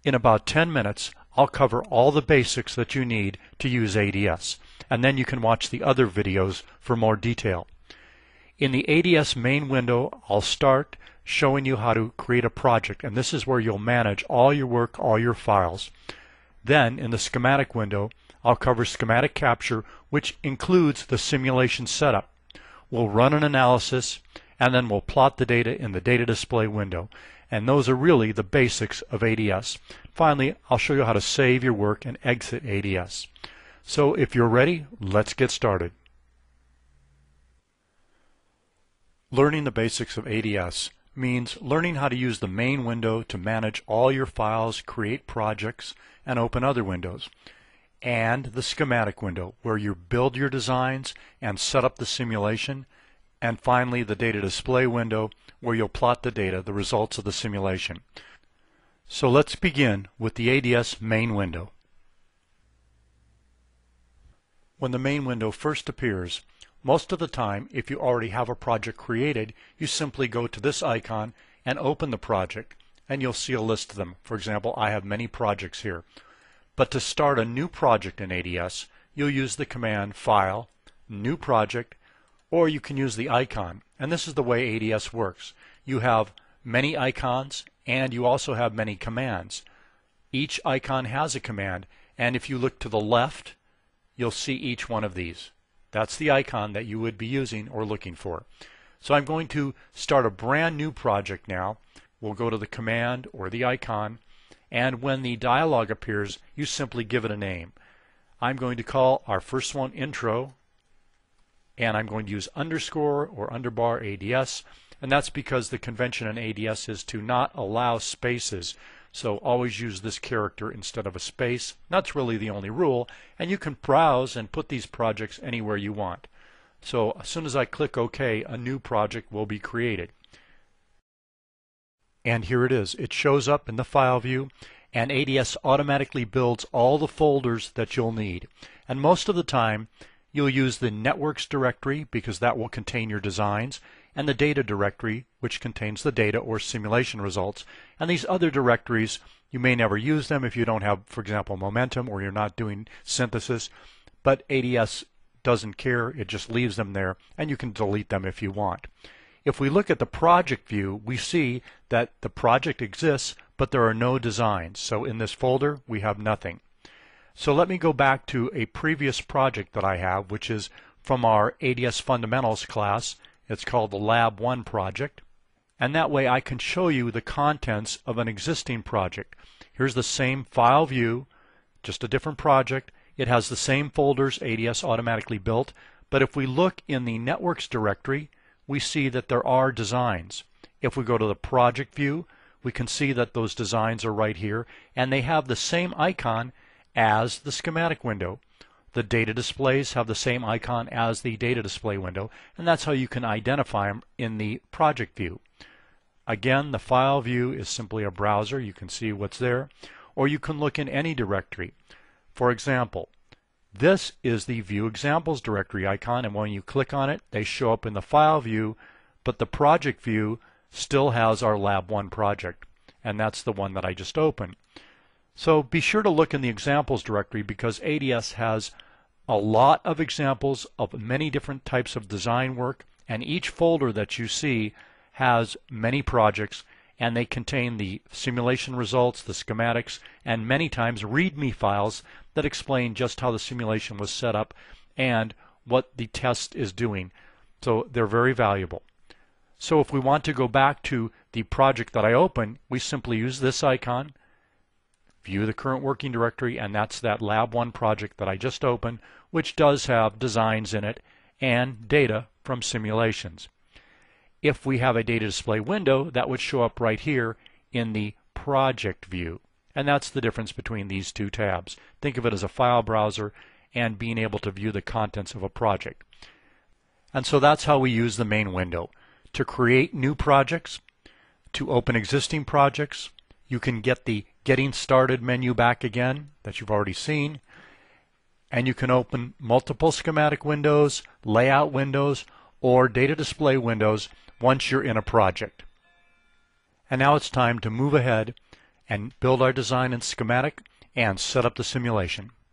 In about 10 minutes, I'll cover all the basics that you need to use ADS, and then you can watch the other videos for more detail. In the ADS main window, I'll start showing you how to create a project, and this is where you'll manage all your work, all your files. Then, in the schematic window, I'll cover schematic capture, which includes the simulation setup. We'll run an analysis, and then we'll plot the data in the data display window. And those are really the basics of ADS. Finally, I'll show you how to save your work and exit ADS. So if you're ready, let's get started. Learning the basics of ADS means learning how to use the main window to manage all your files, create projects, and open other windows. And the schematic window, where you build your designs and set up the simulation. And finally, the data display window, where you'll plot the data, the results of the simulation. So let's begin with the ADS main window. When the main window first appears, most of the time, if you already have a project created, you simply go to this icon and open the project, and you'll see a list of them. For example, I have many projects here. But to start a new project in ADS, you'll use the command File, New Project, or you can use the icon. And this is the way ADS works. You have many icons, and you also have many commands. Each icon has a command, and if you look to the left, you'll see each one of these. That's the icon that you would be using or looking for. So I'm going to start a brand new project now. We'll go to the command or the icon, and when the dialog appears, you simply give it a name. I'm going to call our first one Intro, and I'm going to use underscore or underbar ADS, and that's because the convention in ADS is to not allow spaces. So always use this character instead of a space. That's really the only rule, and you can browse and put these projects anywhere you want. So as soon as I click OK, a new project will be created. And here it is. It shows up in the file view, and ADS automatically builds all the folders that you'll need. And most of the time, you'll use the Networks directory because that will contain your designs, and the Data directory, which contains the data or simulation results. And these other directories, you may never use them if you don't have, for example, momentum or you're not doing synthesis, but ADS doesn't care. It just leaves them there, and you can delete them if you want. If we look at the project view, we see that the project exists, but there are no designs. So in this folder, we have nothing. So let me go back to a previous project that I have, which is from our ADS Fundamentals class. It's called the Lab 1 project. And that way I can show you the contents of an existing project. Here's the same file view, just a different project. It has the same folders ADS automatically built. But if we look in the Networks directory, we see that there are designs. If we go to the project view, we can see that those designs are right here, and they have the same icon as the schematic window. The data displays have the same icon as the data display window, and that's how you can identify them in the project view. Again, the file view is simply a browser. You can see what's there, or you can look in any directory. For example, this is the View Examples directory icon, and when you click on it, they show up in the file view, but the project view still has our Lab 1 project, and that's the one that I just opened. So be sure to look in the Examples directory because ADS has a lot of examples of many different types of design work, and each folder that you see has many projects, and they contain the simulation results, the schematics, and many times README files that explain just how the simulation was set up and what the test is doing. So they're very valuable. So if we want to go back to the project that I opened, we simply use this icon, view the current working directory, and that's that Lab 1 project that I just opened, which does have designs in it and data from simulations. If we have a data display window, that would show up right here in the project view. And that's the difference between these two tabs. Think of it as a file browser and being able to view the contents of a project. And so that's how we use the main window. To create new projects, to open existing projects, you can get the Getting Started menu back again that you've already seen, and you can open multiple schematic windows, layout windows, or data display windows once you're in a project. And now it's time to move ahead and build our design in schematic and set up the simulation.